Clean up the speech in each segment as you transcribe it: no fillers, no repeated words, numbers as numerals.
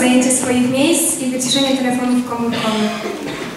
zajęcie swoich miejsc i wyciszenie telefonów komórkowych.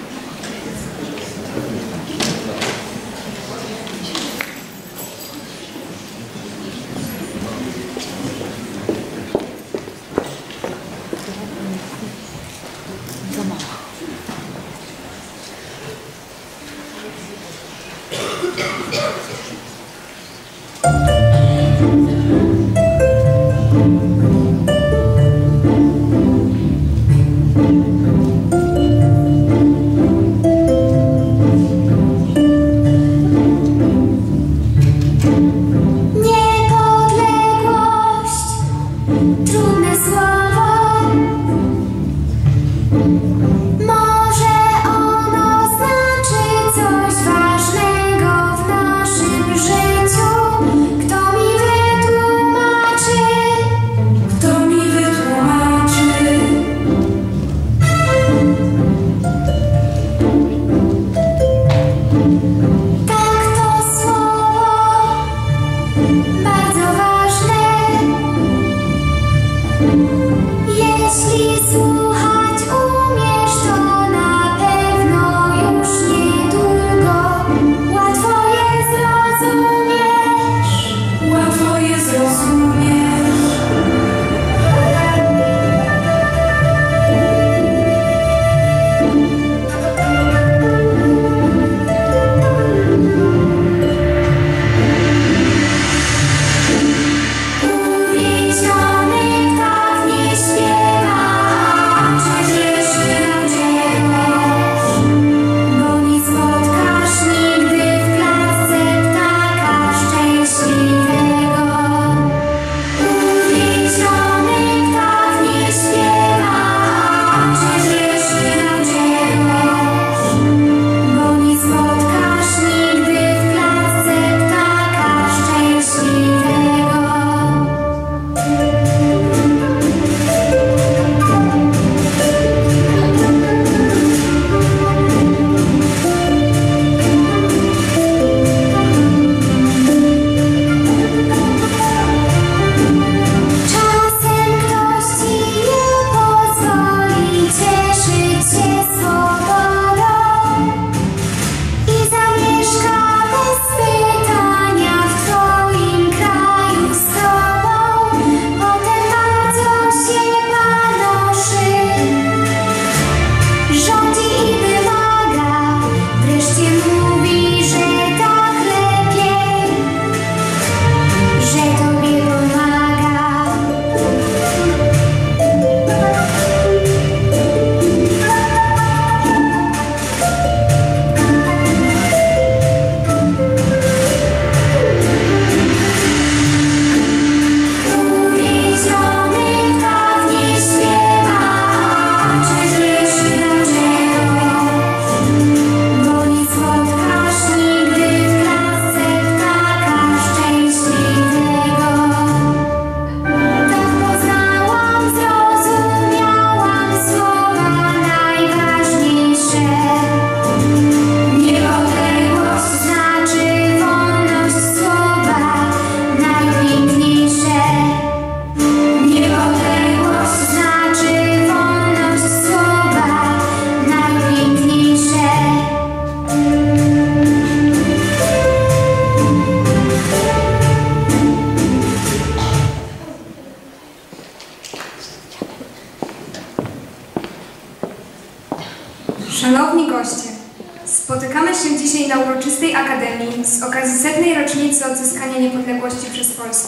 Szanowni goście, spotykamy się dzisiaj na uroczystej Akademii z okazji 100. rocznicy odzyskania niepodległości przez Polskę.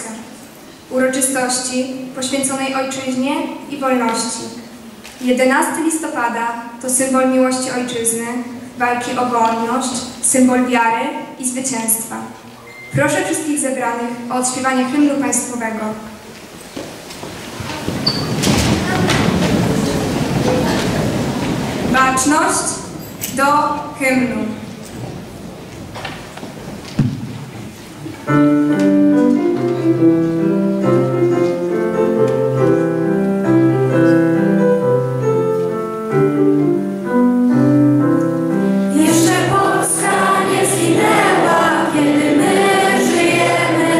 Uroczystości poświęconej ojczyźnie i wolności. 11 listopada to symbol miłości ojczyzny, walki o wolność, symbol wiary i zwycięstwa. Proszę wszystkich zebranych o odśpiewanie hymnu państwowego. Baczność do hymnu.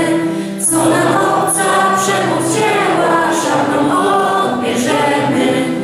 Co nam obca przemoc dzieła, szablą odbierzemy.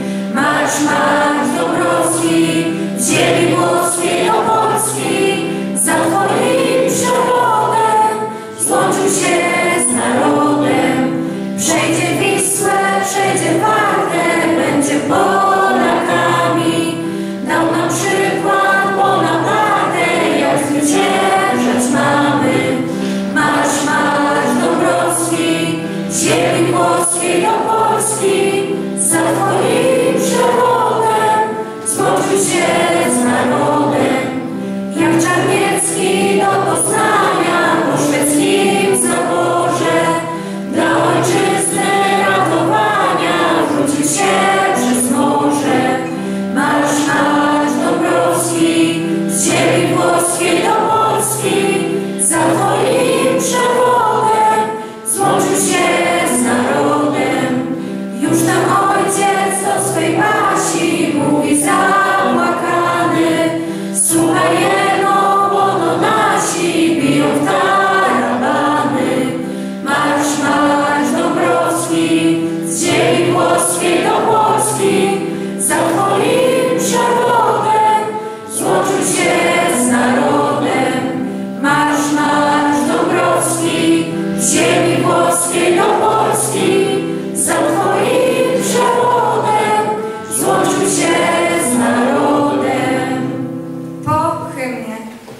Polakami. Dał nam przykład Bonaparte, jak zwyciężać mamy. Marsz, marsz Dąbrowski, ziemi włoskiej do Polski, za twoim przewodem złączył się z narodem. Jak Czarniecki do Poznania po szwedzkim zaborze, dla ojczyzny ratowania rzucił się przez morze. Marsz, marsz Dąbrowski, z ziemi włoskiej do Polski, za twoim przewodem złączył się z narodem. Już tam ojciec do swej Basi mówi zapłakany: słuchaj jeno, bo to nasi biją w tarabany. Marsz, marsz Dąbrowski, z ziemi włoskiej do Polski, za twoim przewodem złączył się z narodem. Marsz, marsz Dąbrowski, z ziemi włoskiej do Polski, za twoim przewodem złączył się z narodem. Po hymnie.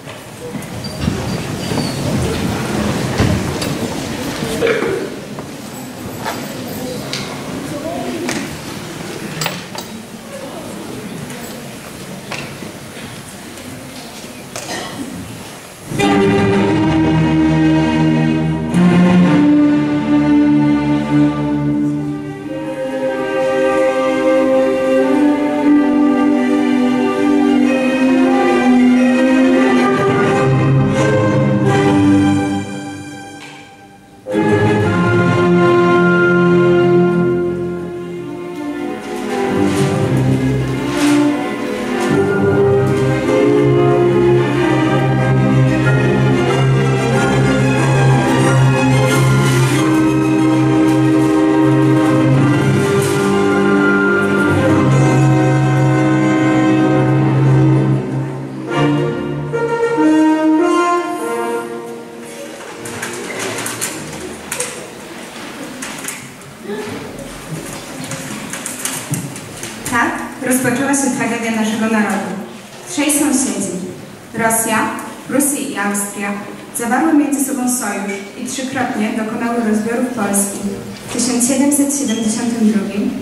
Tak rozpoczęła się tragedia naszego narodu. Trzej sąsiedzi, Rosja, Prusy i Austria, zawarły między sobą sojusz i trzykrotnie dokonały rozbiorów Polski w 1772,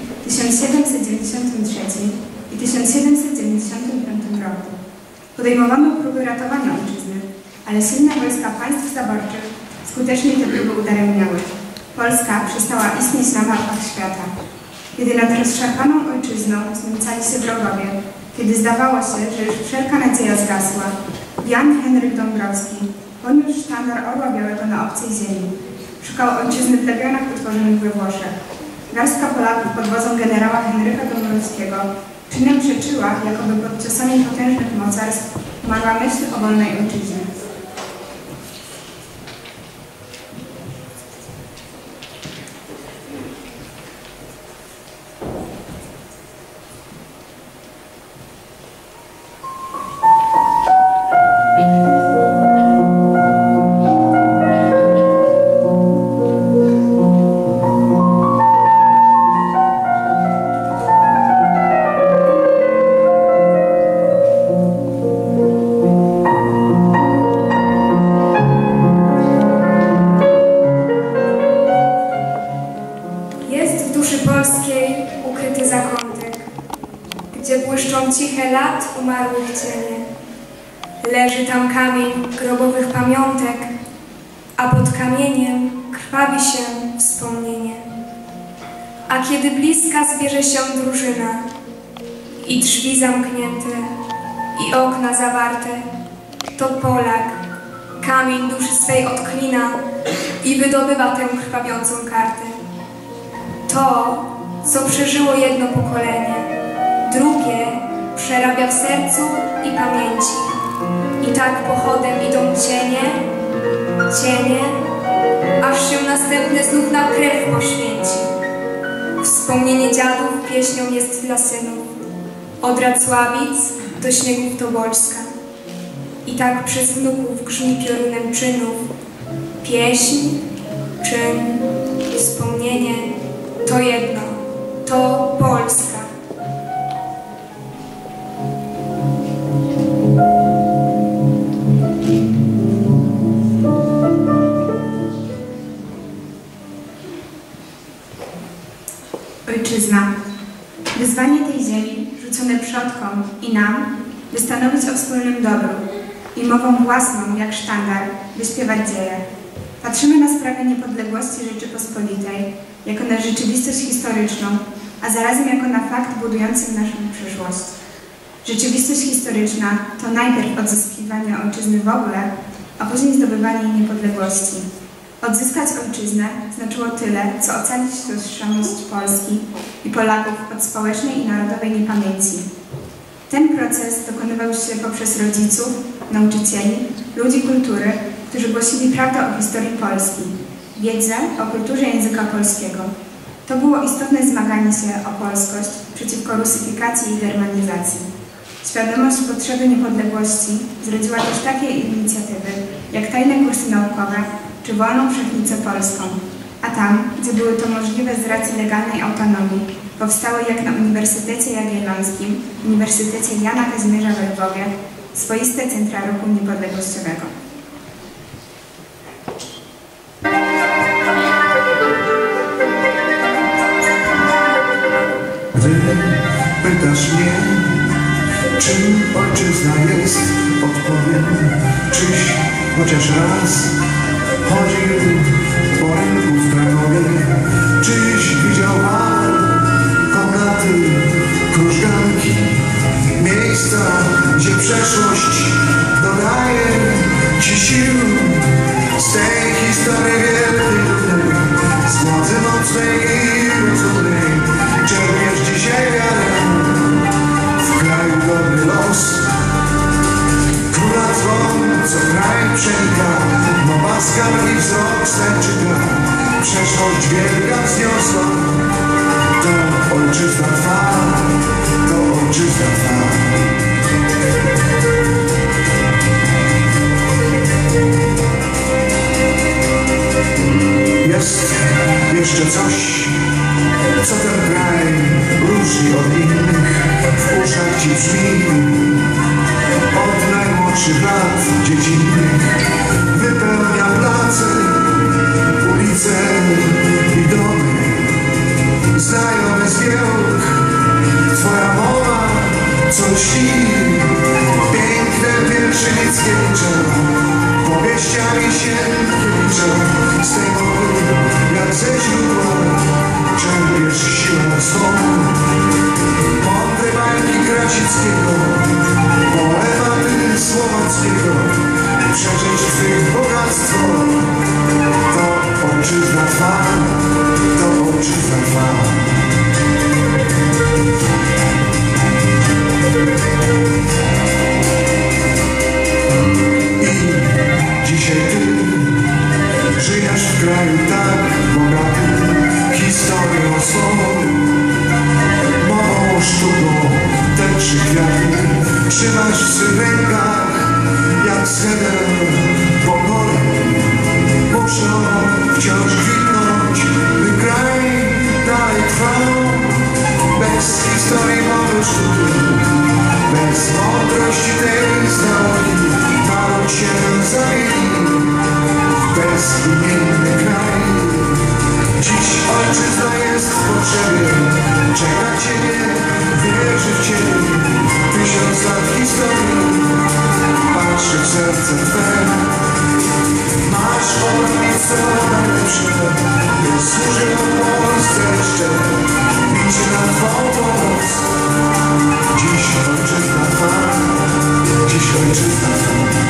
1793 i 1795 roku. Podejmowano próby ratowania ojczyzny, ale silne wojska państw zaborczych skutecznie te próby udaremniały. Polska przestała istnieć na mapach świata. Kiedy nad rozszarpaną ojczyzną znęcali się wrogowie, kiedy zdawało się, że już wszelka nadzieja zgasła, Jan Henryk Dąbrowski podniósł sztandar Orła Białego na obcej ziemi. Szukał ojczyzny w legionach utworzonych we Włoszech. Garstka Polaków pod wodzą generała Henryka Dąbrowskiego czynem przeczyła, jakoby pod ciosami potężnych mocarstw umarła myśl o wolnej ojczyźnie. Ciche lat umarłych cienie. Leży tam kamień grobowych pamiątek, a pod kamieniem krwawi się wspomnienie. A kiedy bliska zbierze się drużyna i drzwi zamknięte, i okna zawarte, to Polak kamień duszy swej odklina i wydobywa tę krwawiącą kartę. To, co przeżyło jedno pokolenie, drugie przerabia w sercu i pamięci. I tak pochodem idą cienie, cienie, aż się następne znów na krew poświęci. Wspomnienie dziadów pieśnią jest dla synów, od Racławic do śniegów Tobolska. I tak przez wnuków grzmi piorunem czynów. Pieśń, czyn, wspomnienie to jedno, to Polska. Wyzwanie tej ziemi, rzucone przodkom i nam, by stanowić o wspólnym dobru i mową własną, jak sztandar, by śpiewać dzieje. Patrzymy na sprawę niepodległości Rzeczypospolitej jako na rzeczywistość historyczną, a zarazem jako na fakt budujący naszą przyszłość. Rzeczywistość historyczna to najpierw odzyskiwanie ojczyzny w ogóle, a później zdobywanie jej niepodległości. Odzyskać ojczyznę znaczyło tyle, co ocalić tożsamość Polski i Polaków od społecznej i narodowej niepamięci. Ten proces dokonywał się poprzez rodziców, nauczycieli, ludzi kultury, którzy głosili prawdę o historii Polski, wiedzę o kulturze języka polskiego. To było istotne zmaganie się o polskość przeciwko rusyfikacji i germanizacji. Świadomość potrzeby niepodległości zrodziła też takie inicjatywy, jak tajne kursy naukowe czy wolną wszechnicę polską, a tam, gdzie były to możliwe z racji legalnej autonomii, powstały jak na Uniwersytecie Jagiellońskim, Uniwersytecie Jana Kazimierza we Lwowie, swoiste centra ruchu niepodległościowego. Gdy pytasz mnie, czym ojczyzna jest, odpowiem, czyś chociaż raz chodził po rynku w Krakowie, czyś widział bar, komnaty, krużganki, miejsca, gdzie przeszłość dodaje ci sił. Z tej historii wielkiej, z mocy mocnej i rozumnej, czerpiesz dzisiaj wiarę w kraju dobry los. Króla dzwon, co kraj przenika, mowa skarb i wzrok stęczyka, przeszłość wielka wzniosła, to ojczyzna twa, to ojczyzna twa. Jest jeszcze coś, co ten kraj różni od innych, w uszach ci brzmi od najmłodszych lat dziecinnych. Wypełnia place, ulice i domy, znajomy zbiór, twoja mowa, co lśni, piękne wiersze Mickiewicza, powieściami Sienkiewicza. Z tej mowy, jak ze źródła, czerpiesz siłę swą. Mądre bajki Krasickiego, poematy Słowackiego, przeżyć twych bogactwo, to ojczyzna twa, to ojczyzna twa. I dzisiaj ty żyjesz w kraju tak bogatym historią swą, mową, sztuką, tęczy kwiatów, trzymasz w swych rękach jak schedę pokory. Muszą wciąż kwitnąć, by kraj dalej trwał. Bez historii mowy sztuki, bez mądrości tej znaki, naród się zamieni w bezimienny kraj. Dziś ojczyzna jest w potrzebie, czeka ciebie, wierzy w ciebie. 1000 lat historii, patrzy w serce twe. Masz obietnicę najlepsze, by służył Polsce jeszcze, liczy na twą pomoc. Dziś ojczyzna twa, dziś ojczyzna twa.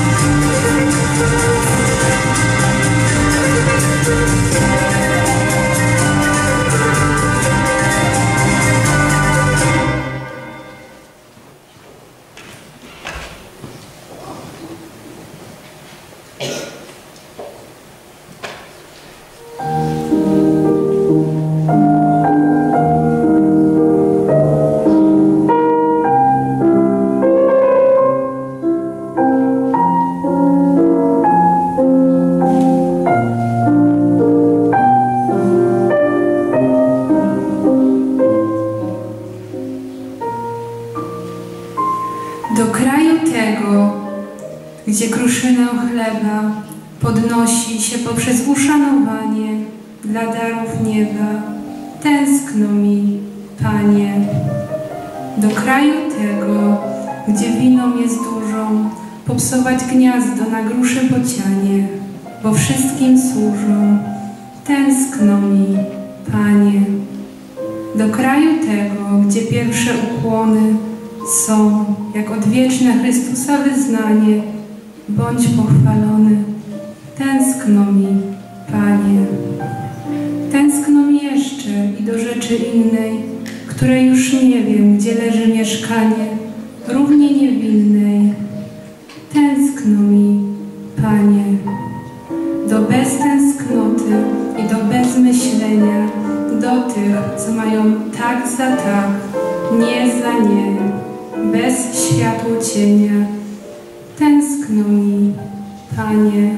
Do kraju tego, gdzie kruszynę chleba podnosi się poprzez uszanowanie dla darów nieba, tęskno mi Panie. Do kraju tego, gdzie winą jest dużą, popsować gniazdo na gruszy bocianie, bo wszystkim służą. Tęskno mi, Panie. Do kraju tego, gdzie pierwsze ukłony są, jak odwieczne Chrystusa wyznanie, bądź pochwalony. Tęskno mi, Panie. Tęskno mi jeszcze i do rzeczy innej, której już nie wiem, gdzie leży mieszkanie, równie niewinnej. Tęskno mi, Panie. Do beztęsknoty i do bezmyślenia, do tych, co mają tak za tak, nie za nie, bez światło cienia. Tęskno mi, Panie.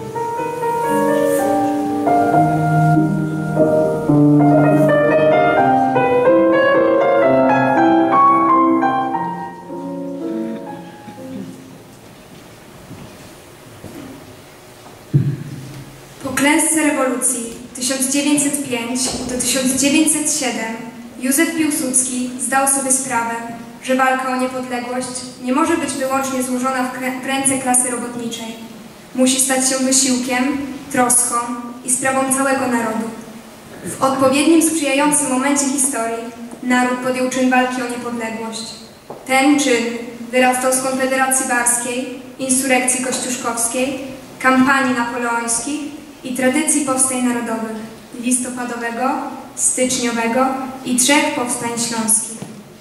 Po klęsce rewolucji 1905 do 1907 Józef Piłsudski zdał sobie sprawę, że walka o niepodległość nie może być wyłącznie złożona w ręce klasy robotniczej. Musi stać się wysiłkiem, troską i sprawą całego narodu. W odpowiednim, sprzyjającym momencie historii naród podjął czyn walki o niepodległość. Ten czyn wyrastał z Konfederacji Barskiej, insurekcji kościuszkowskiej, kampanii napoleońskich i tradycji powstań narodowych, listopadowego, styczniowego i 3 powstań śląskich.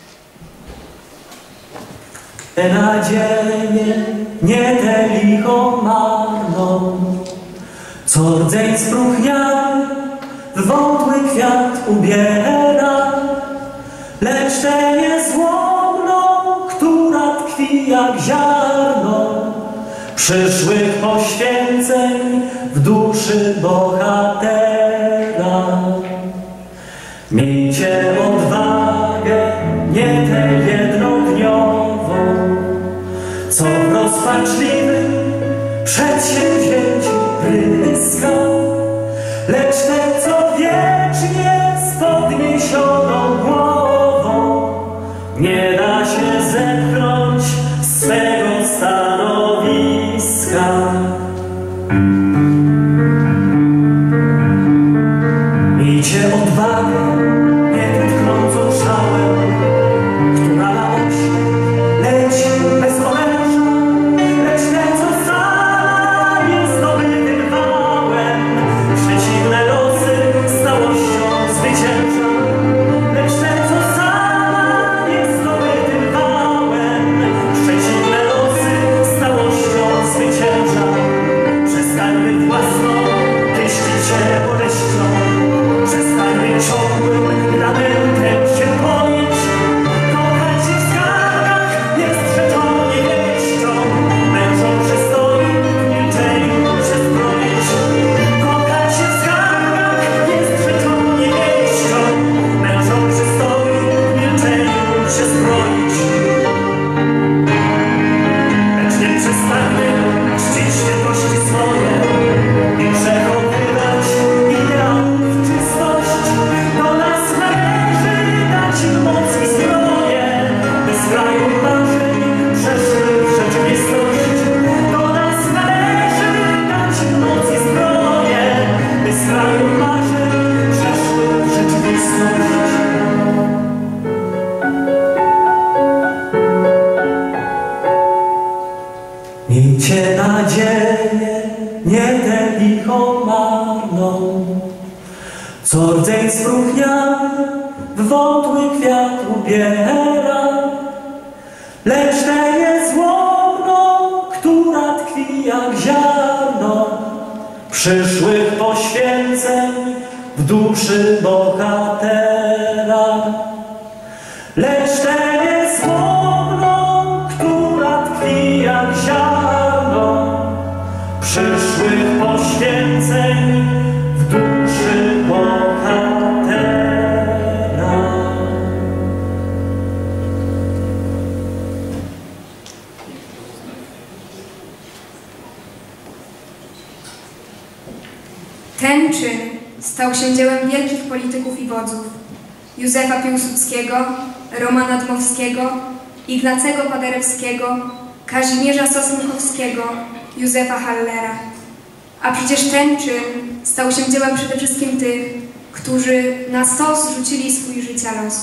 Te nadzieje, nie tę lichą marną, co rdzeń spróchniały w wątły kwiat ubiera, lecz tę niezłomną, która tkwi jak ziarno przyszłych poświęceń w duszy bohatera. Miejcie odwagę, nie tę jednodniową, co w rozpaczliwym przedsięwzięciu pryska, lecz tę, co wiecznie z podniesioną głową nie da się zepchnąć z swego stanowiska. Miejcie odwagę, nie tę tknącą szałę, która na osi leci bez oręża, lecz tę, co sama jest zdobytym wałem. Przeciwne losy stałością zwycięża, lecz tę, co sama jest zdobytym wałem. Przeciwne losy stałością zwycięża. Przestańmy własną pieścić się boleścią, przestańmy ciągłym lamentem się boić. Kochać się w skarbach jest rzeczą niewieścią, mężom przystoi w milczeniu się zbroić. Kochać się w skarbach jest rzeczą niewieścią, mężom przystoi w milczeniu się zbroić. Lecz nie przestańmy czcić świętości swoje i przechowywać ideałów czystość. Do nas należy dać im moc i zbroję, by z kraju marzeń przeszły w rzeczywistość. Do nas należy dać im moc i zbroję, by z kraju marzeń przeszły w rzeczywistość. Miejcie nadzieję, nie tę lichą marną, co rdzeń spróchniały w wątły kwiat ubiera, lecz tę niezłomną, która tkwi jak ziarno przyszłych poświęceń w duszy bohatera. Lecz tę niezłomną, która tkwi jak ziarno przyszłych poświęceń w duszy bohatera. Ten czyn stał się dziełem wielkich polityków i wodzów. Józefa Piłsudskiego, Romana Dmowskiego, Ignacego Paderewskiego, Kazimierza Sosnkowskiego, Józefa Hallera. A przecież ten czyn stał się dziełem przede wszystkim tych, którzy na stos rzucili swój życia los.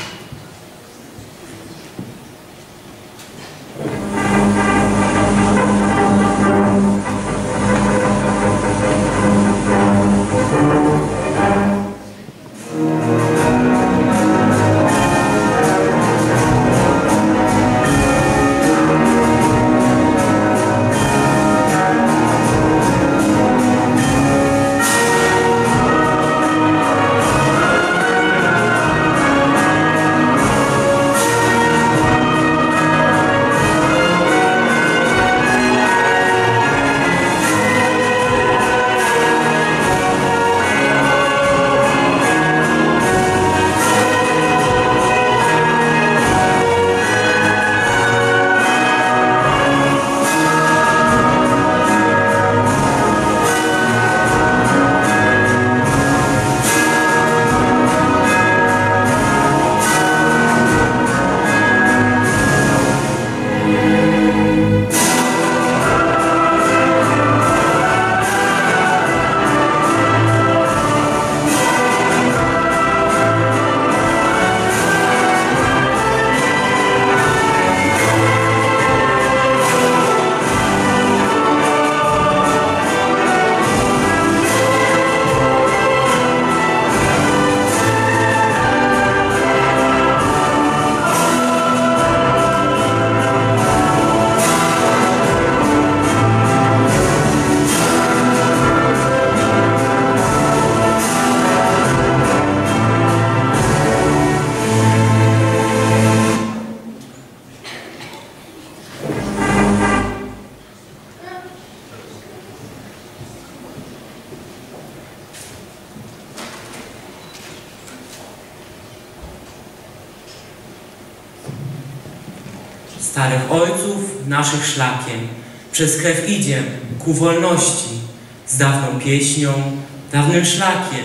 Starych ojców naszych szlakiem, przez krew idziem ku wolności, z dawną pieśnią, dawnym szlakiem.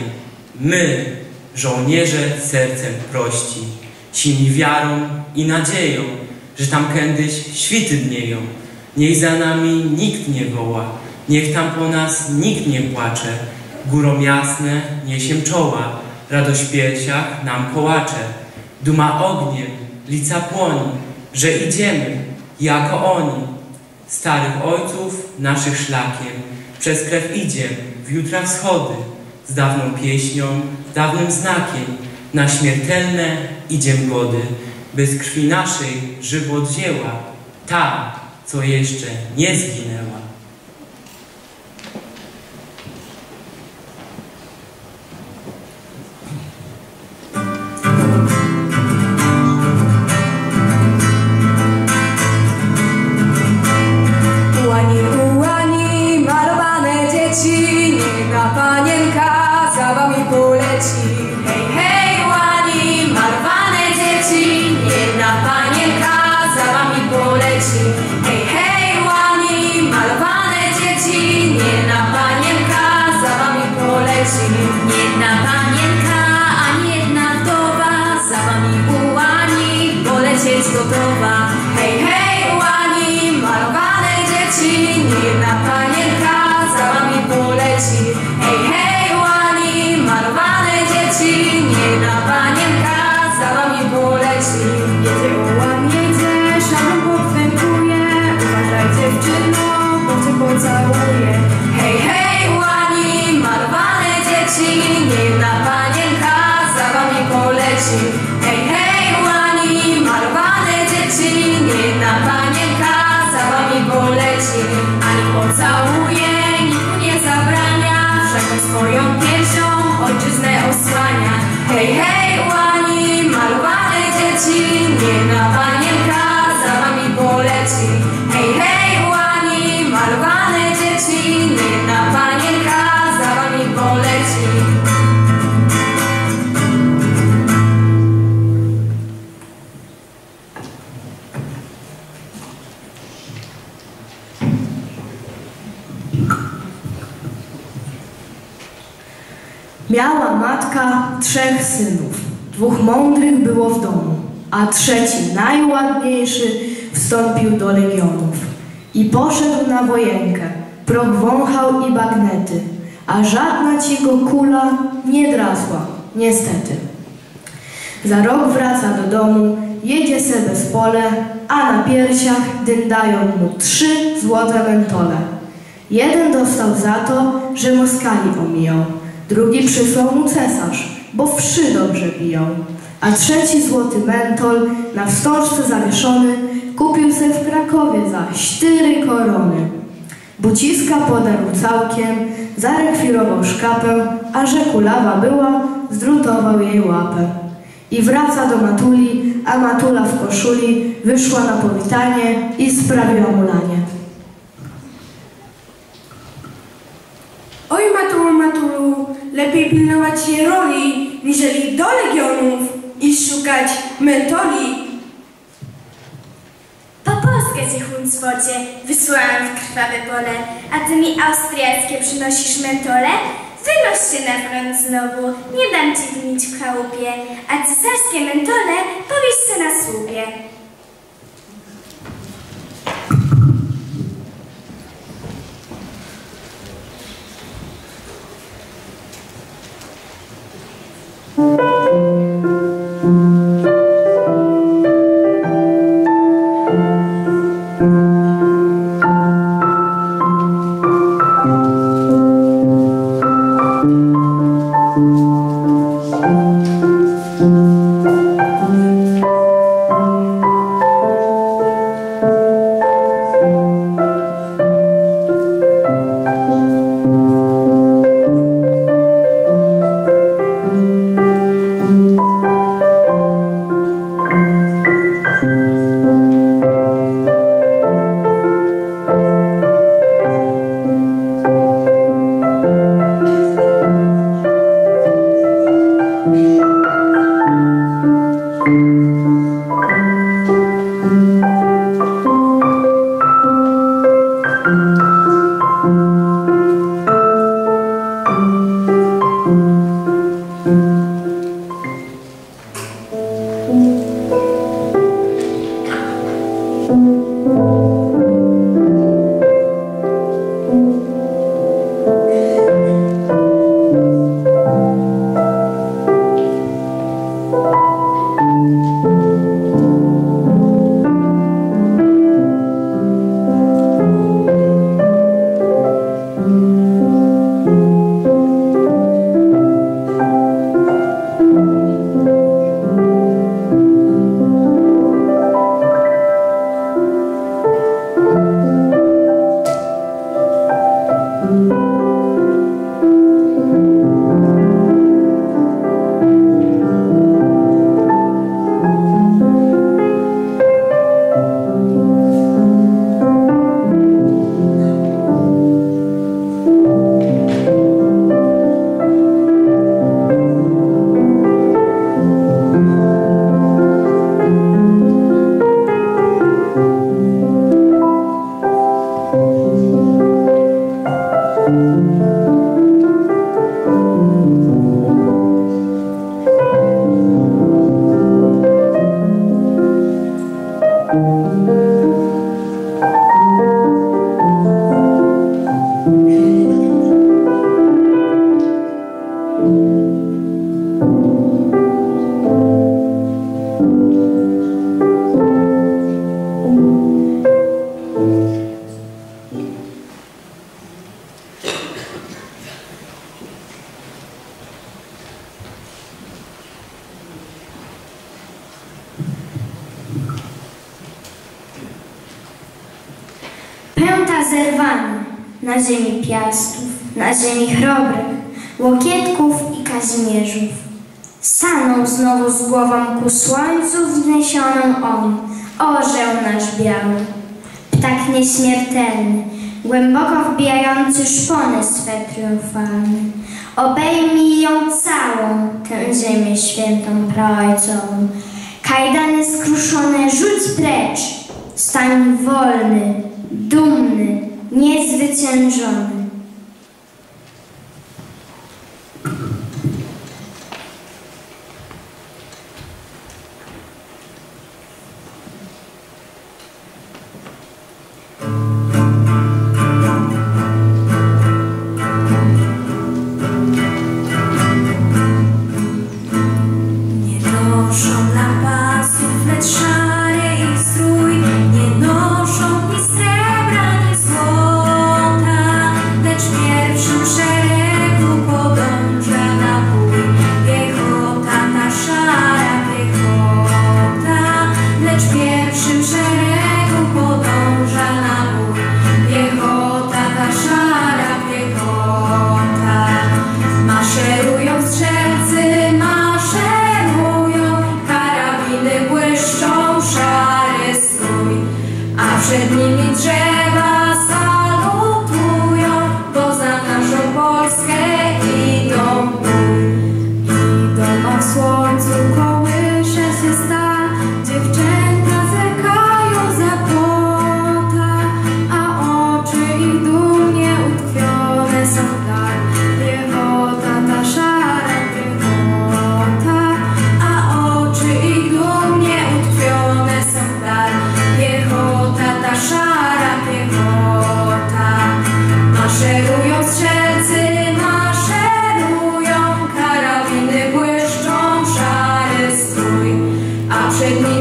My, żołnierze sercem prości, silni wiarą i nadzieją, że tam kiedyś świty dnieją. Niech za nami nikt nie woła, niech tam po nas nikt nie płacze. Górom jasne niesiem czoła, radość w piersiach nam kołacze. Duma ogniem, lica płoni, że idziemy jako oni. Starych ojców naszych szlakiem, przez krew idziem w jutra wschody, z dawną pieśnią, dawnym znakiem, na śmiertelne idziem gody, by z krwi naszej żywot wzięła ta, co jeszcze nie zginęła. Jedna panienka, ani jedna wdowa, za wami ułani, polecieć gotowa. Hej, hej, ułani, malowane dzieci, jedna panienka, za wami poleci. Hej, hej, ułani, malowane dzieci, jedna panienka, za wami poleci. Jedzie ułan, jedzie, szablą podwękuje, uważaj dziewczyno, bo cię pocałuje. Hej, hej, ułani, malowane dzieci, jedna panienka za wami poleci. Hej, hej, ułani, malowane dzieci, jedna panienka za wami poleci. Ani pocałuje, nikt nie zabrania, wszak swoją piersią ojczyznę osłania. Hej, hej, ułani, malowane dzieci, jedna panienka za wami poleci. Hej, hej, ułani, malowane dzieci, jedna panienka za wami poleci. Miała matka 3 synów. 2 mądrych było w domu, a 3, najładniejszy, wstąpił do legionów. I poszedł na wojenkę, proch wąchał i bagnety, a żadna ci go kula nie drasła, niestety. Za rok wraca do domu, jedzie se bez pole, a na piersiach dyndają mu 3 złote mentole. Jeden dostał za to, że Moskali omijał, drugi przysłał mu cesarz, bo wszy dobrze biją, a 3 złoty mentol na wstążce zawieszony kupił se w Krakowie za 4 korony. Buciska podarł całkiem, zarekwirował szkapę, a że kulawa była, zdrutował jej łapę. I wraca do Matuli, a Matula w koszuli wyszła na powitanie i sprawiła mu lanie. Oj, Matulu, Matulu, lepiej pilnować jej roli, niżeli do legionów i szukać mentoli. Po Polskę cię huncwocie wysłałam w krwawe pole, a ty mi austriackie przynosisz mentole? Wynoś się na front znowu, nie dam ci gnić w chałupie, a cesarskie mentole powieś se na słupie. Pęta zerwany na ziemi Piastów, na ziemi Chrobrych, Łokietków i Kazimierzów. Stanął znowu z głową ku słońcu wzniesioną on, orzeł nasz biały. Ptak nieśmiertelny, głęboko wbijający szpony swe triumfalne. Obejmij ją całą, tę ziemię świętą praojcową. Kajdany skruszone rzuć precz, stań wolny, dumny, niezwyciężony.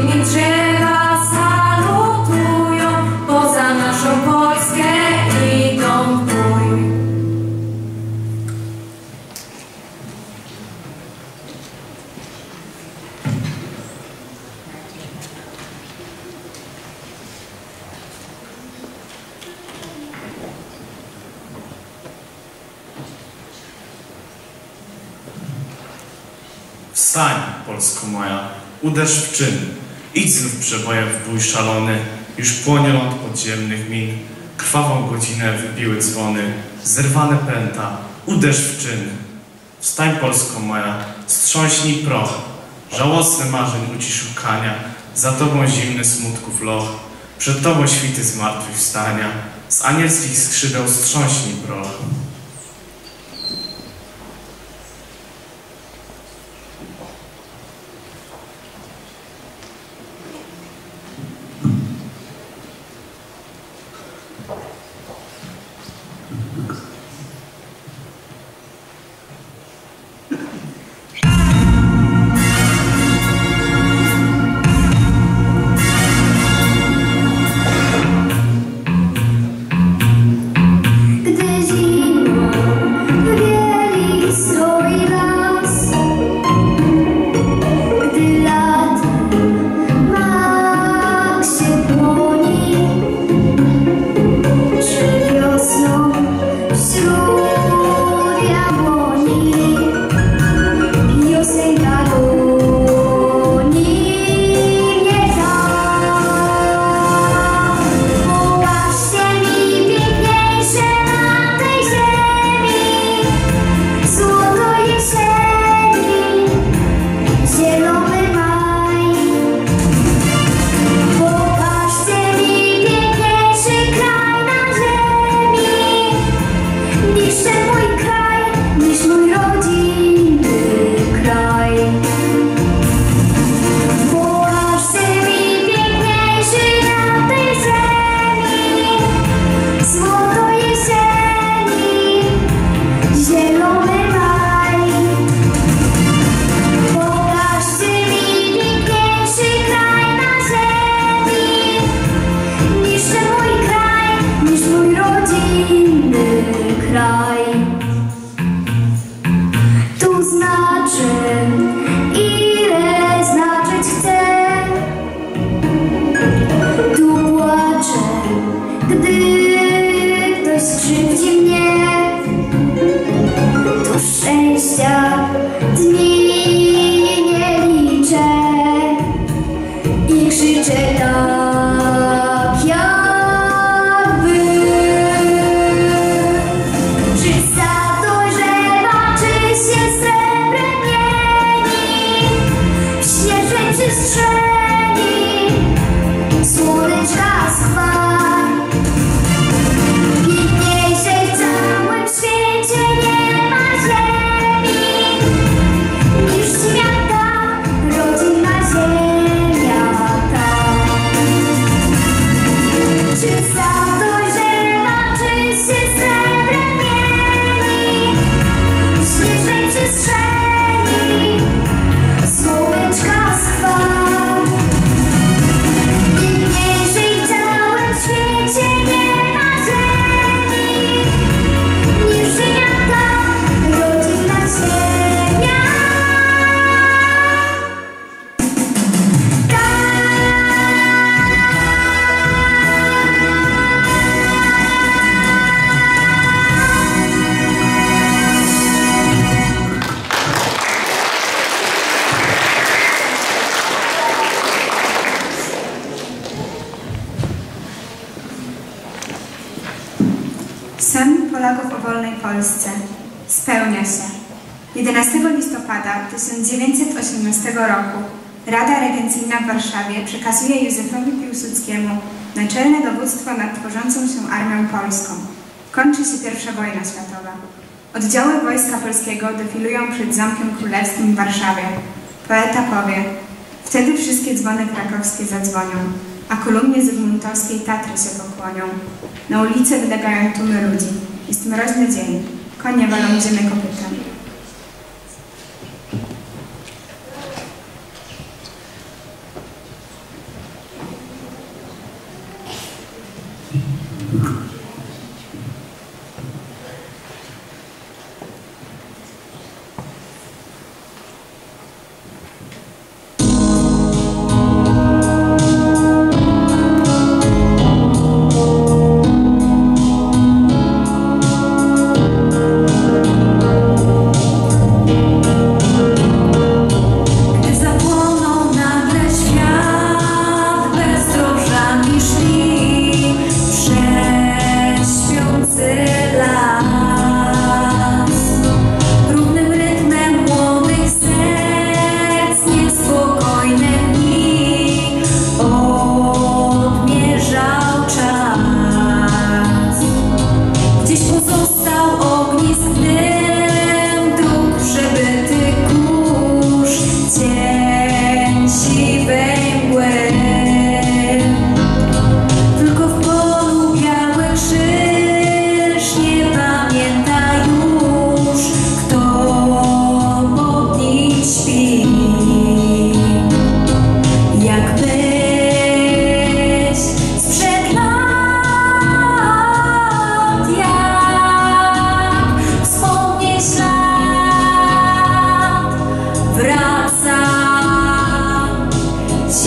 Rośliny, drzewa salutują, poza naszą Polskę idą w bój. Wstań, Polsko moja, uderz w czyn, idź znów przebojem w bój szalony, już płonie ląd podziemnych min, krwawą godzinę wybiły dzwony, zerwane pęta, uderz w czyn. Wstań, Polsko moja, strząśnij proch, żałosne marzeń ucisz łkania, za tobą zimny smutków loch, przed tobą świty zmartwychwstania, z anielskich skrzydeł strząśnij proch. Sen Polaków o wolnej Polsce spełnia się. 11 listopada 1918 roku Rada Regencyjna w Warszawie przekazuje Józefowi Piłsudskiemu naczelne dowództwo nad tworzącą się Armią Polską. Kończy się I wojna światowa. Oddziały Wojska Polskiego defilują przed Zamkiem Królewskim w Warszawie. Poeta powie: wtedy wszystkie dzwony krakowskie zadzwonią, a kolumnie zygmuntowskiej Tatry się pokłonią. Na ulicy wylegają tłumy ludzi. Jest mroźny dzień. Konie walą ziemię kopytem.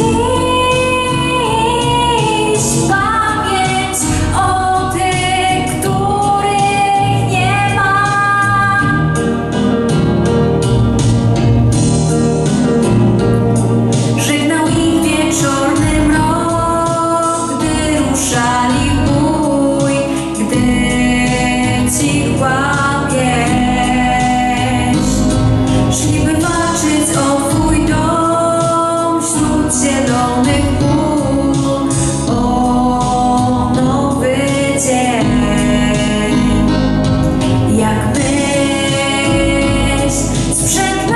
pamięć o tych, których nie ma. Żegnał ich wieczorny mrok, gdy ruszali w bój, gdy cichła pieśń. Szliby walczyć o twój dom wśród zielonych pól, o nowy dzień. Jak myśl sprzed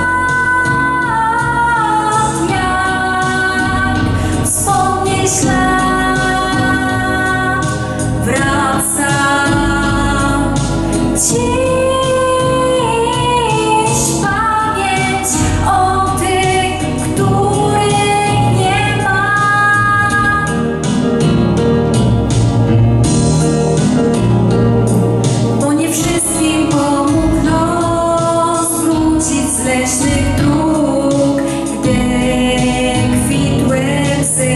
lat, jak wspomnień ślad wraca dziś pamięć o tych, których nie ma. Bo nie wszystkim pomógł los wrócić z leśnych dróg, gdy kwitły łzy.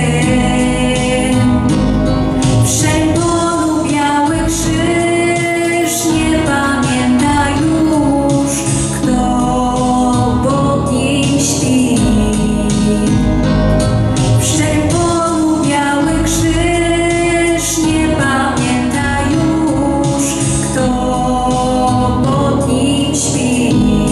Wszędzie biały krzyż, nie pamięta już, kto pod nim śpi. Wszędzie biały krzyż, nie pamięta już, kto pod nim śpi.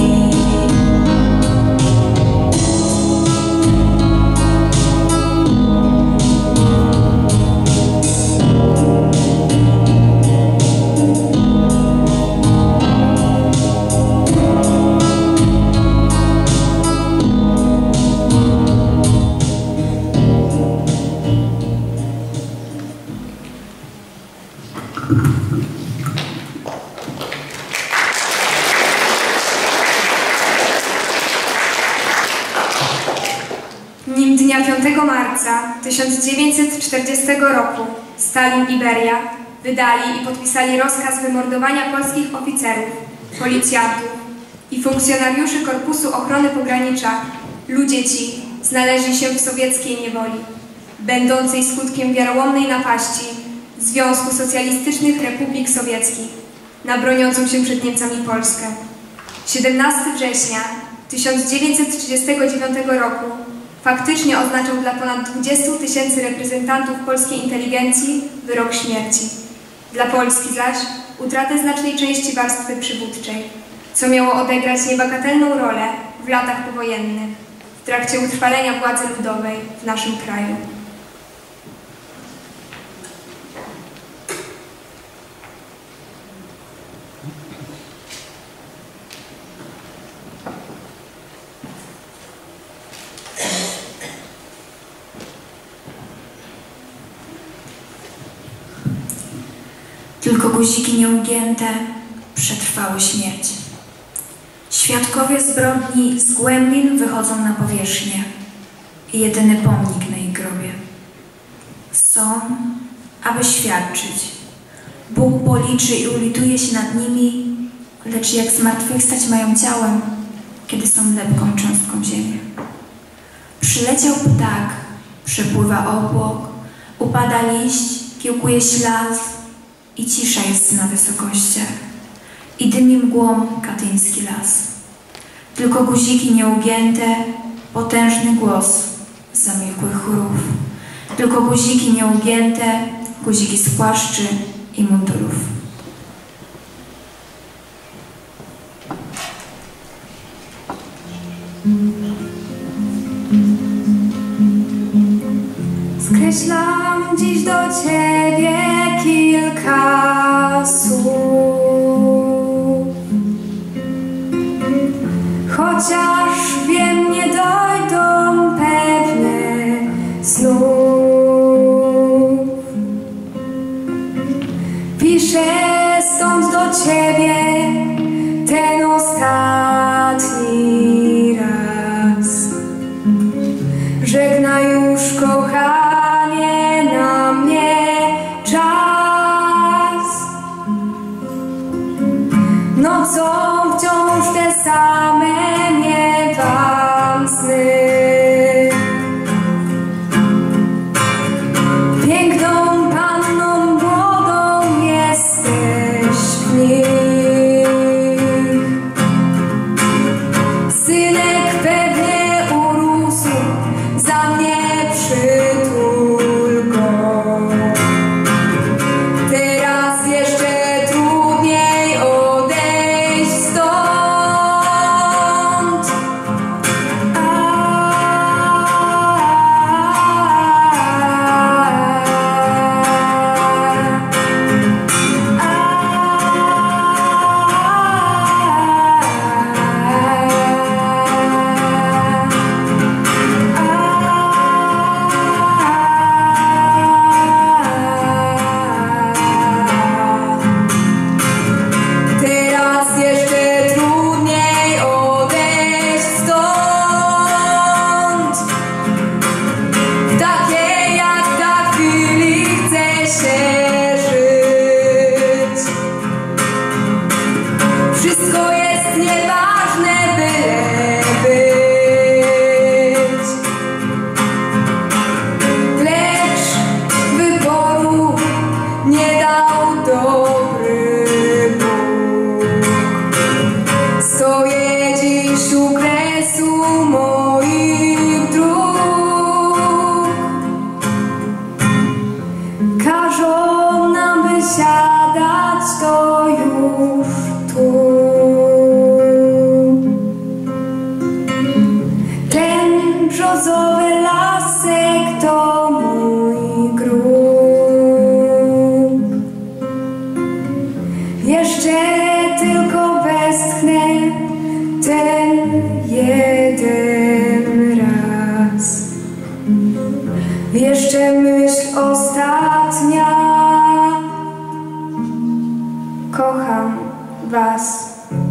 Nim dnia 5 marca 1940 roku Stalin i Beria wydali i podpisali rozkaz wymordowania polskich oficerów, policjantów i funkcjonariuszy Korpusu Ochrony Pogranicza, ludzie ci znaleźli się w sowieckiej niewoli, będącej skutkiem wiarołomnej napaści Związku Socjalistycznych Republik Sowieckich na broniącą się przed Niemcami Polskę. 17 września 1939 roku faktycznie oznaczał dla ponad 20 000 reprezentantów polskiej inteligencji wyrok śmierci. Dla Polski zaś utratę znacznej części warstwy przywódczej, co miało odegrać niebagatelną rolę w latach powojennych, w trakcie utrwalenia władzy ludowej w naszym kraju. Tylko guziki nieugięte przetrwały śmierć. Świadkowie zbrodni z głębin wychodzą na powierzchnię i jedyny pomnik na ich grobie. Są, aby świadczyć. Bóg policzy i ulituje się nad nimi, lecz jak zmartwychwstać mają ciałem, kiedy są lepką cząstką ziemi. Przyleciał ptak, przepływa obłok, upada liść, kiełkuje ślad i cisza jest na wysokościach. I dymi mgłą katyński las. Tylko guziki nieugięte, potężny głos zamilkłych chórów. Tylko guziki nieugięte, guziki z płaszczy i mundurów. Skreślam dziś do Ciebie kilka słów, chociaż wiem, nie dojdą pewne znów. Piszę stąd do Ciebie ten ostatni raz. Żegnaj już, kochanie, na mnie czas. Nocą wciąż te same miewam sny. Jeszcze myśl ostatnia. Kocham was.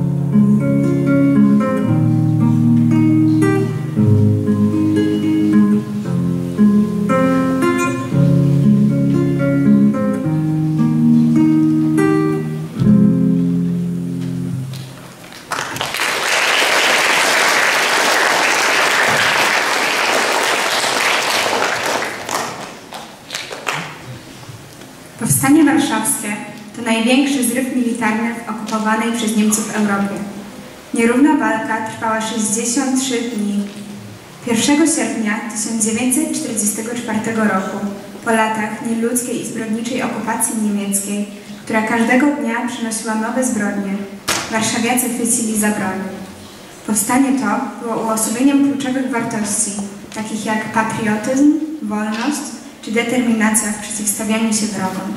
Powstanie warszawskie to największy zryw militarny w okupowanej przez Niemców Europie. Nierówna walka trwała 63 dni. 1 sierpnia 1944 roku, po latach nieludzkiej i zbrodniczej okupacji niemieckiej, która każdego dnia przynosiła nowe zbrodnie, warszawiacy chwycili za broń. Powstanie to było uosobieniem kluczowych wartości, takich jak patriotyzm, wolność czy determinacja w przeciwstawianiu się wrogom.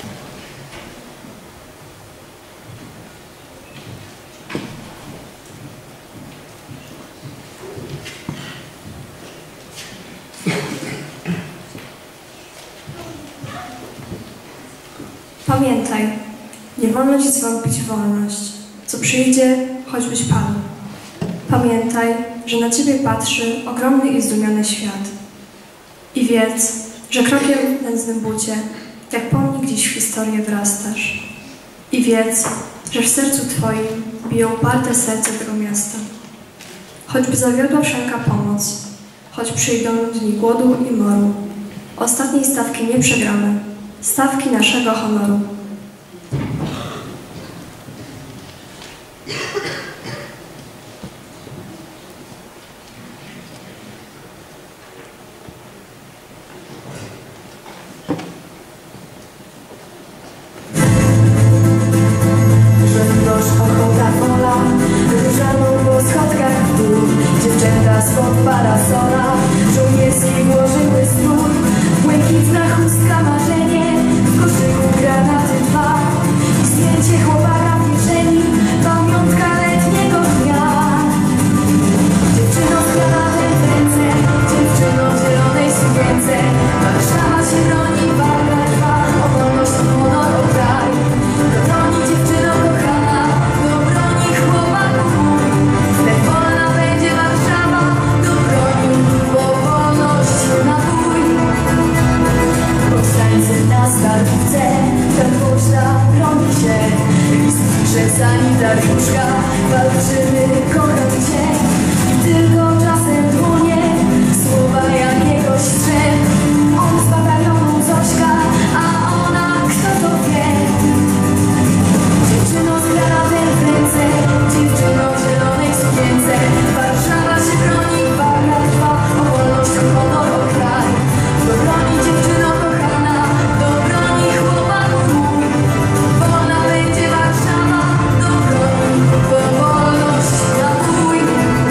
Pamiętaj, nie wolno ci zwątpić w wolność, co przyjdzie, choćbyś padł. Pamiętaj, że na ciebie patrzy ogromny i zdumiony świat. I wiedz, że krokiem w nędznym bucie, jak pomnik gdzieś w historię wrastasz. I wiedz, że w sercu twoim bije uparte serce tego miasta. Choćby zawiodła wszelka pomoc, choć przyjdą dni głodu i moru, ostatniej stawki nie przegramy, stawki naszego honoru. Spod parasola żołnierskiej włożyły strój, błękitna chustka marzenie, w koszyku granaty dwa i zdjęcie chłopaka w kieszeni, pamiątka letniego dnia. Dziewczyno z granatem w ręce, dziewczyno w zielonej sukience, Warszawa się broni, walka trwa, o wolność, o honor, o kraj. Do broni dziewczyno kochana, do broni chłopaku mój, wnet wolna będzie Warszawa. Powstańcy na Starówce, tam poczta broni się, list pisze sanitariuszka, walczymy, kocham cię. I tylko czasem dłonie, słowa jakiegoś strzep. On z batalionu Zośka, a ona kto to wie. Dziewczyno z granatem w ręce, dziewczyno w zielonej sukience, Warszawa się broni, walka trwa, o wolność, o honor, o kraj. Do broni dziewczyno kochana, do broni chłopaku mój, wolna będzie Warszawa, do broni, bo wolność na bój.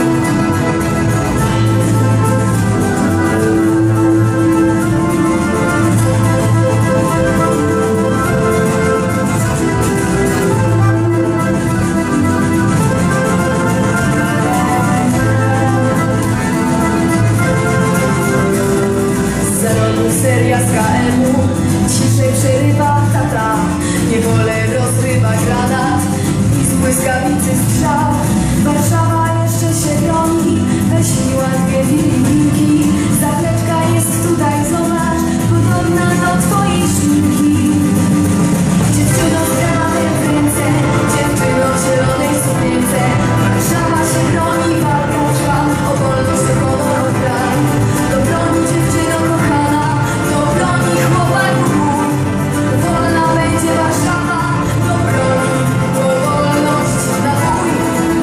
Seria z KM-u ciszej przerywa tata, niewolę rozrywa granat i z błyskawicy strzał. Warszawa jeszcze się broni, weź miła dwie filipinki, zapleczka jest tutaj, zobacz, podobna do twojej szminki. Dziewczyno z granatem w ręce, dziewczyno w zielonej sukience, Warszawa się broni, walka trwa, o wolność, o honor, o kraj. Do broni dziewczyno kochana, do broni chłopaku mój, wolna będzie Warszawa, do broni, bo wolność na bój.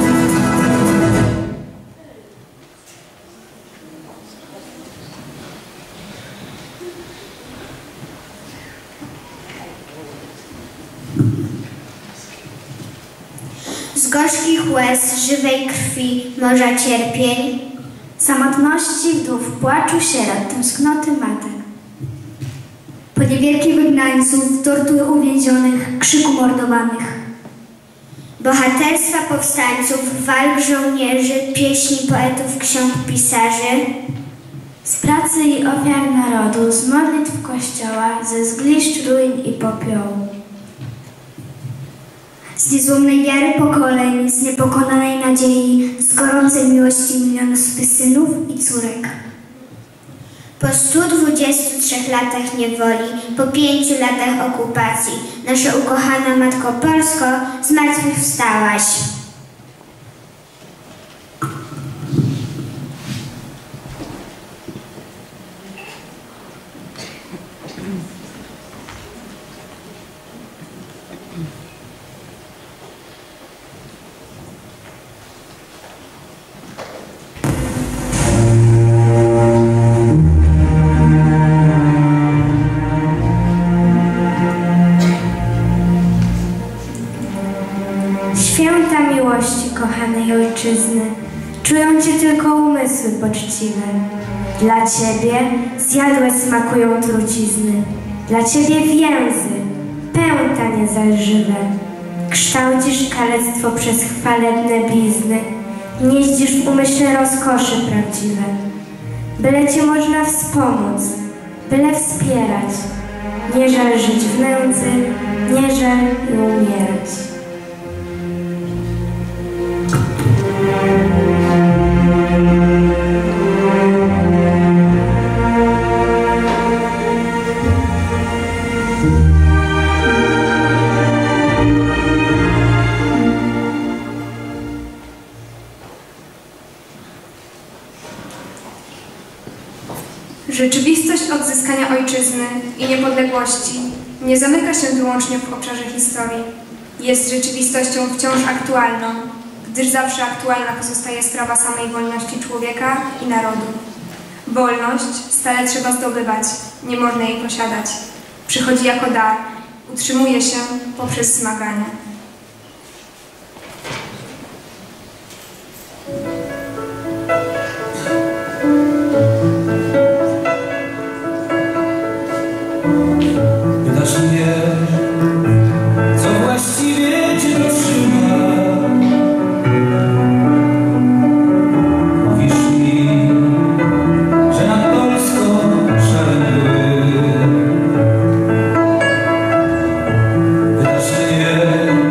Z gorzkich łez, żywej krwi, morza cierpień, samotności wdów, płaczu sierot, tęsknoty matek, poniewierki wygnańców, tortur uwięzionych, krzyku mordowanych, bohaterstwa powstańców, walk żołnierzy, pieśni poetów, ksiąg pisarzy, Z pracy i ofiar narodu, z modlitw Kościoła, ze zgliszcz, ruin i popiołu. Z niezłomnej wiary pokoleń, z niepokonanej nadziei, z gorącej miłości milionów swych synów i córek. Po 123 latach niewoli, po 5 latach okupacji, nasza ukochana Matko Polsko, zmartwychwstałaś. Święta miłości, kochanej ojczyzny, czują Cię tylko umysły poczciwe. Dla Ciebie zjadłe smakują trucizny, dla Ciebie więzy, pęta niezalżywe. Kształcisz kalectwo przez chwalebne blizny, gnieździsz w umyśle rozkosze prawdziwe. Byle Cię można wspomóc, byle wspierać, nie żal żyć w nędzy, nie żal i umierać. Rzeczywistość odzyskania ojczyzny i niepodległości nie zamyka się wyłącznie w obszarze historii. Jest rzeczywistością wciąż aktualną, gdyż zawsze aktualna pozostaje sprawa samej wolności człowieka i narodu. Wolność stale trzeba zdobywać, nie można jej posiadać. Przychodzi jako dar, utrzymuje się poprzez zmagania. Pytasz mnie, co właściwie Cię dotrzyma. Mówisz mi, że nad Polską szaleły. Pytasz mnie,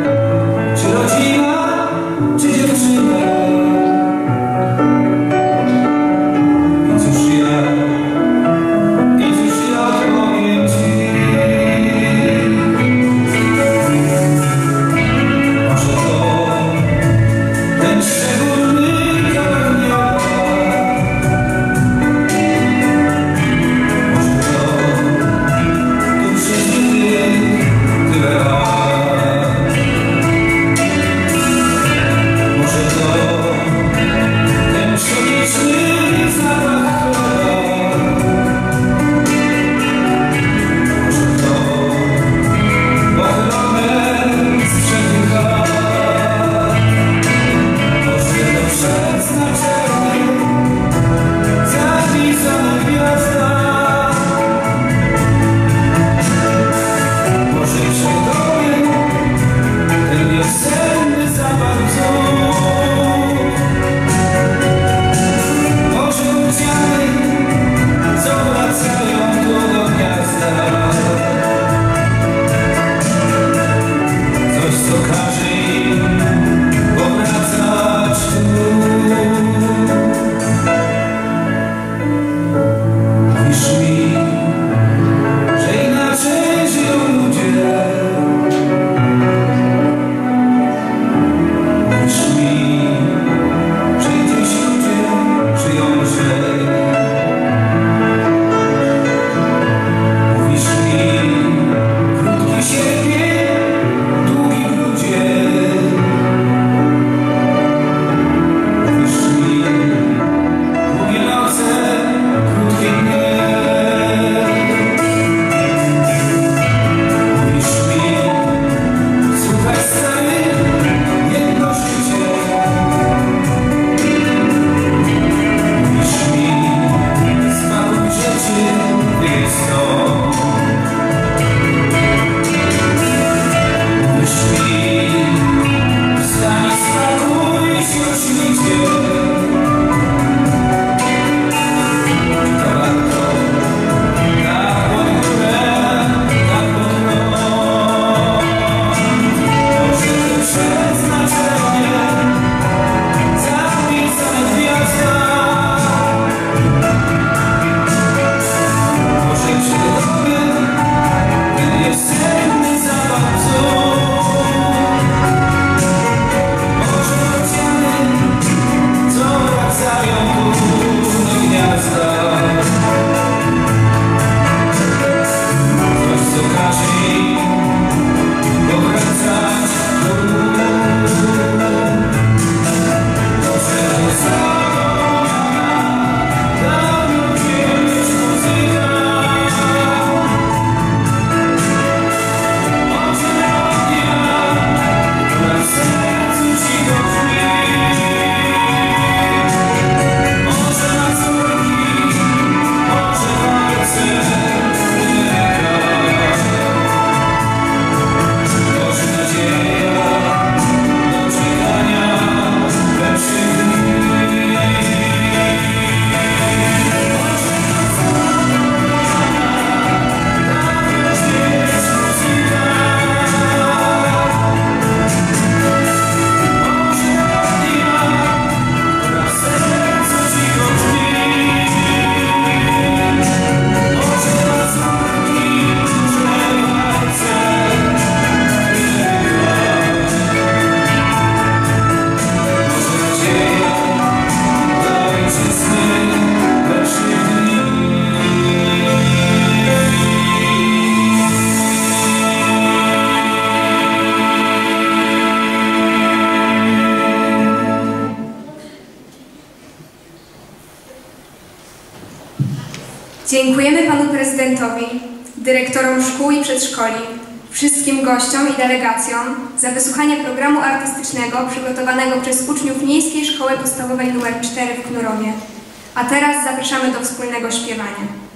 panu prezydentowi, dyrektorom szkół i przedszkoli, wszystkim gościom i delegacjom za wysłuchanie programu artystycznego przygotowanego przez uczniów Miejskiej Szkoły Podstawowej nr 4 w Knurowie. A teraz zapraszamy do wspólnego śpiewania.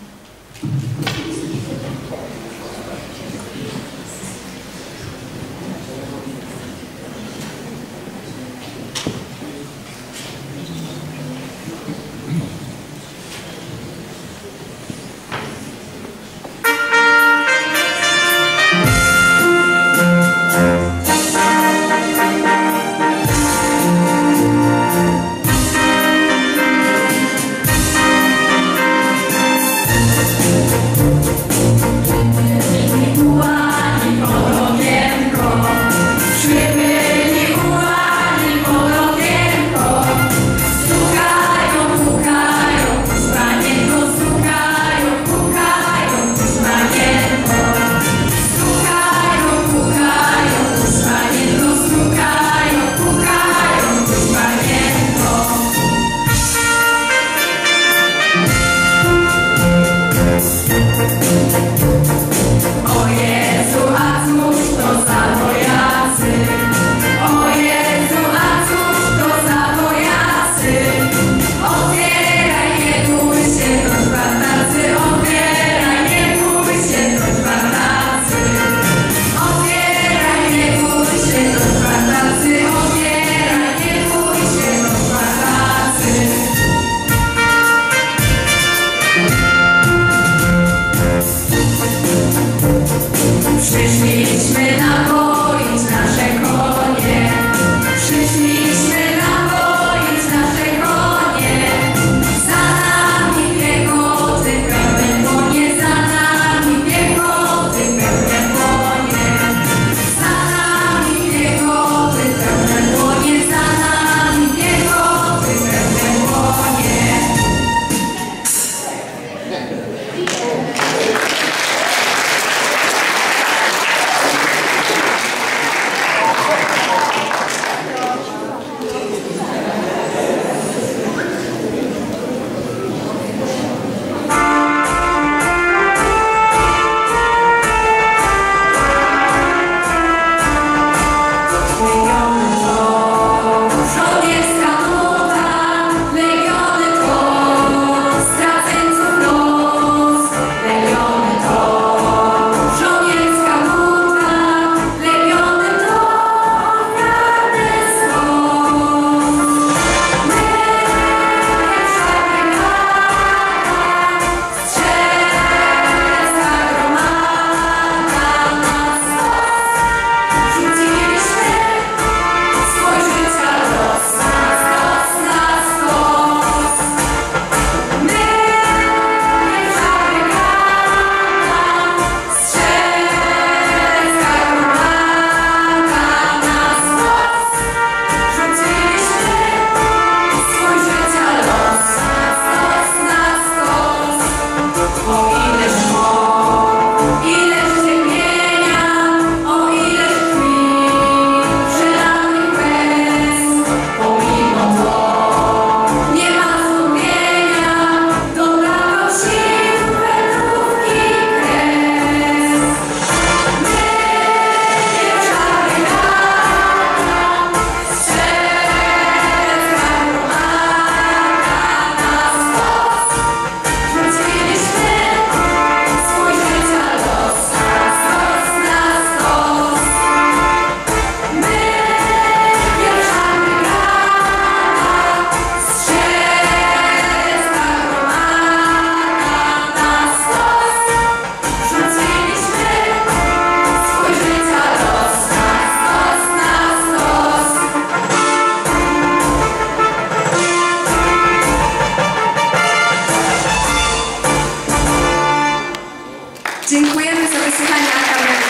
Dziękujemy za wysłuchanie Akademii.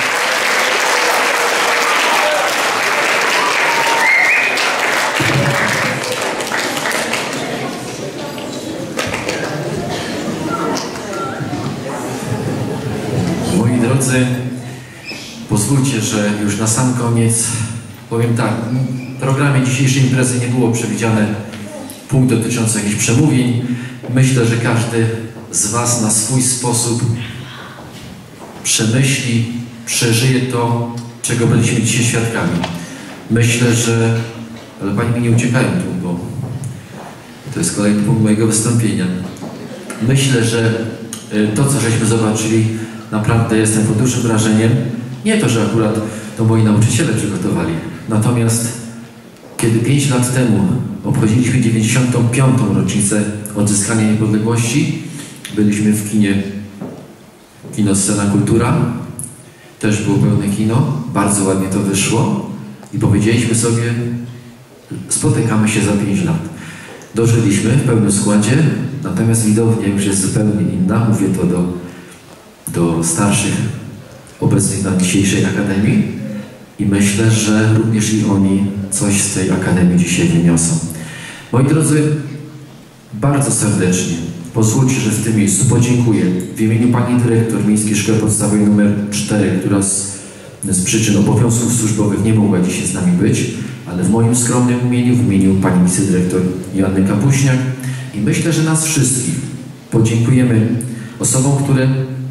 Moi drodzy, pozwólcie, że już na sam koniec powiem tak. W programie dzisiejszej imprezy nie było przewidziane punkt dotyczący jakichś przemówień. Myślę, że każdy z Was na swój sposób przemyśli, przeżyje to, czego byliśmy dzisiaj świadkami. Myślę, że... Ale Pani mi nie uciekają tu, bo to jest kolejny punkt mojego wystąpienia. Myślę, że to, co żeśmy zobaczyli, naprawdę jestem pod dużym wrażeniem. Nie to, że akurat to moi nauczyciele przygotowali. Natomiast kiedy 5 lat temu obchodziliśmy 95. rocznicę odzyskania niepodległości, byliśmy w kino Scena Kultura. Też było pełne kino. Bardzo ładnie to wyszło. I powiedzieliśmy sobie, spotykamy się za 5 lat. Dożyliśmy w pełnym składzie, natomiast widownia już jest zupełnie inna. Mówię to do starszych obecnych na dzisiejszej Akademii i myślę, że również i oni coś z tej Akademii dzisiaj wyniosą. Moi drodzy, bardzo serdecznie pozwólcie, że w tym miejscu podziękuję w imieniu Pani Dyrektor Miejskiej Szkoły Podstawowej nr 4, która z przyczyn obowiązków służbowych nie mogła dzisiaj z nami być, ale w moim skromnym imieniu, w imieniu Pani Wicedyrektor Joanny Kapuśniak i myślę, że nas wszystkich podziękujemy osobom, które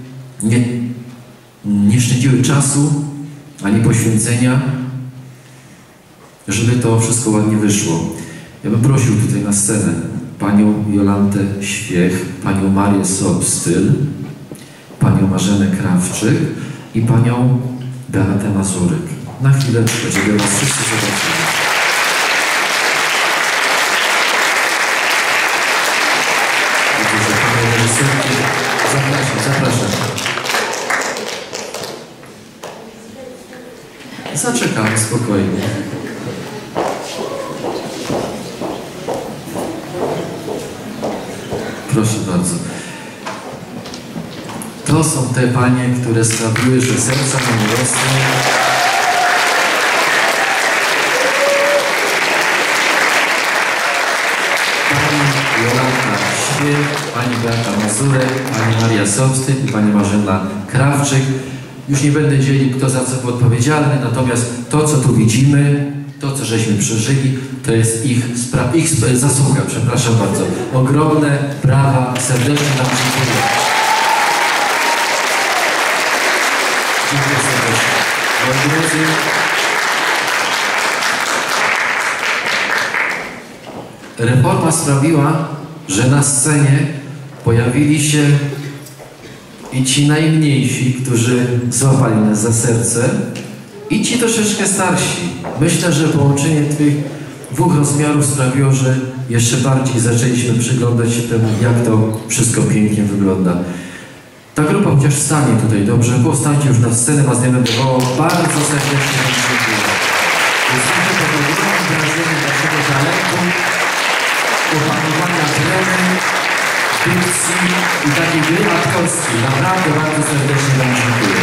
nie szczędziły czasu ani poświęcenia, żeby to wszystko ładnie wyszło. Ja bym prosił tutaj na scenę Panią Jolantę Świech, Panią Marię Sobstyl, Panią Marzenę Krawczyk i Panią Beatę Mazurek. Na chwileczkę, żeby Was wszyscy zobaczyli. Widzę, że Panie reżyserki. Zapraszam. Zaczekamy spokojnie. Proszę bardzo. To są te panie, które sprawiły, że serca nam rosną. Pani Jolanta Świech, Pani Beata Mazurek, Pani Maria Sobstyl i Pani Marzena Krawczyk. Już nie będę dzielił, kto za co był odpowiedzialny, natomiast to, co tu widzimy, to, co żeśmy przeżyli, to jest ich zasługa, przepraszam bardzo. Ogromne brawa, serdecznie Wam dziękuję. Dziękuję serdecznie. Moi drodzy, reforma sprawiła, że na scenie pojawili się i ci najmniejsi, którzy złapali nas za serce, i ci troszeczkę starsi. Myślę, że połączenie tych dwóch rozmiarów sprawiło, że jeszcze bardziej zaczęliśmy przyglądać się temu, jak to wszystko pięknie wygląda. Ta grupa chociaż wstanie tutaj, dobrze? Powstańcie już na scenę, was nie będę wołał. Bardzo serdecznie Wam dziękuję. Jesteśmy pod ogromnym wrażeniem Waszego talentu, opanowania tremy, dykcji i takiej gry aktorskiej. Naprawdę bardzo serdecznie Wam dziękuję.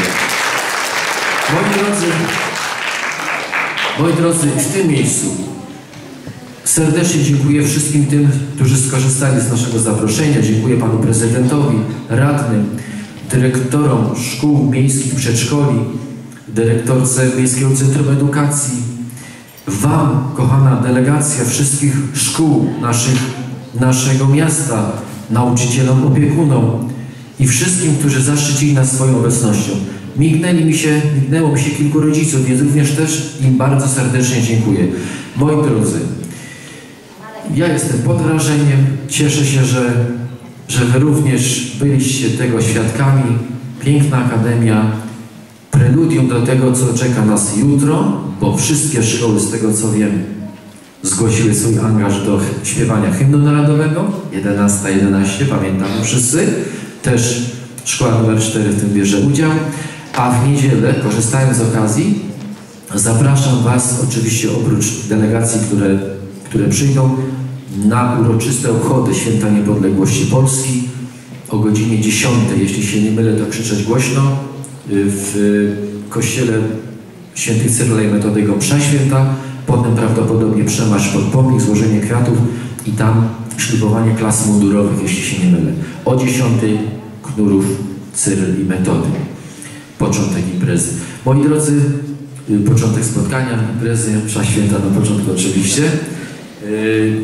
Moi drodzy, w tym miejscu serdecznie dziękuję wszystkim tym, którzy skorzystali z naszego zaproszenia. Dziękuję Panu Prezydentowi, radnym, dyrektorom szkół miejskich, przedszkoli, dyrektorce Miejskiego Centrum Edukacji, Wam, kochana delegacja wszystkich szkół naszego miasta, nauczycielom, opiekunom i wszystkim, którzy zaszczycili nas swoją obecnością. Mignęło mi się kilku rodziców, więc również też im bardzo serdecznie dziękuję. Moi drodzy, ja jestem pod wrażeniem, cieszę się, że Wy również byliście tego świadkami. Piękna Akademia, preludium do tego, co czeka nas jutro, bo wszystkie szkoły, z tego co wiem, zgłosiły swój angaż do śpiewania hymnu narodowego. 11:11, pamiętamy wszyscy. Też szkoła nr 4 w tym bierze udział. A w niedzielę, korzystając z okazji, zapraszam Was, oczywiście oprócz delegacji, które przyjdą, na uroczyste obchody Święta Niepodległości Polski o godzinie 10, jeśli się nie mylę, to krzyczeć głośno, w kościele Świętych Cyryla i Metodego msza święta, potem prawdopodobnie przemarsz pod pomnik, złożenie kwiatów i tam ślubowanie klas mundurowych, jeśli się nie mylę. O 10 Knurów, Cyryl i Metody. Początek imprezy. Moi drodzy, początek spotkania, imprezy, msza święta na początku oczywiście.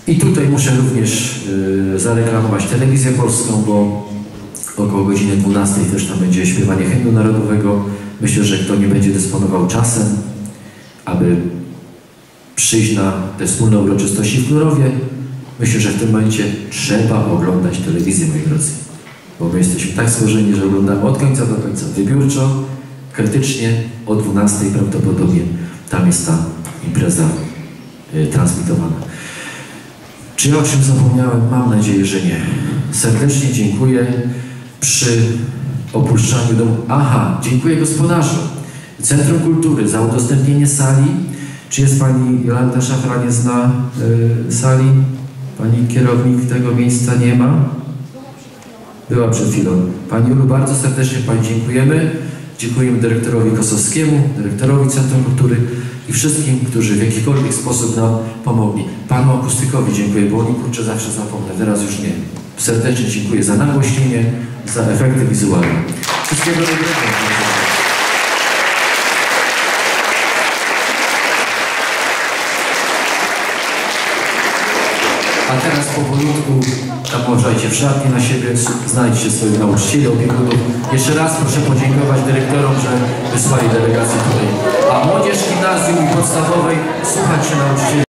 I tutaj muszę również zareklamować Telewizję Polską, bo około godziny 12 też tam będzie śpiewanie hymnu narodowego. Myślę, że kto nie będzie dysponował czasem, aby przyjść na te wspólne uroczystości w Knurowie, myślę, że w tym momencie trzeba oglądać telewizję, moi drodzy. Bo my jesteśmy tak złożeni, że oglądamy od końca do końca, wybiórczo, krytycznie, o 12 prawdopodobnie tam jest ta impreza transmitowana. Czy ja o czym zapomniałem? Mam nadzieję, że nie. Serdecznie dziękuję przy opuszczaniu domu. Aha, dziękuję gospodarzu Centrum Kultury za udostępnienie sali. Czy jest pani Jolanta Szafra, nie zna sali? Pani kierownik tego miejsca nie ma? Była przed chwilą. Pani Julu, bardzo serdecznie pani dziękujemy. Dziękujemy dyrektorowi Kosowskiemu, dyrektorowi Centrum Kultury i wszystkim, którzy w jakikolwiek sposób nam pomogli. Panu akustykowi dziękuję, bo oni kurczę zawsze zapomnę, teraz już nie. Serdecznie dziękuję za nagłośnienie, za efekty wizualne. Wszystkiego dobrego. A teraz powolutku uważajcie w szatni na siebie, znajdźcie swoich nauczycieli, opiekunów. Jeszcze raz proszę podziękować dyrektorom, że wysłali delegację tutaj. A młodzież gimnazjum i podstawowej, słuchać się nauczycieli.